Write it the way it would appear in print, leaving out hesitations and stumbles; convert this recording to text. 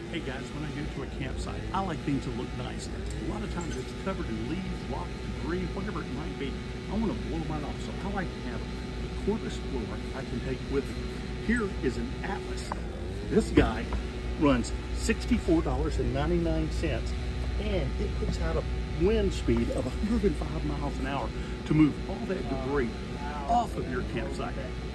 Hey guys, when I go to a campsite, I like things to look nice. A lot of times it's covered in leaves, rock, debris, whatever it might be. I want to blow mine off, so I like to have a cordless blower I can take with me. Here is an Atlas. This guy runs $64.99, and it puts out a wind speed of 105 miles an hour to move all that debris off of your campsite.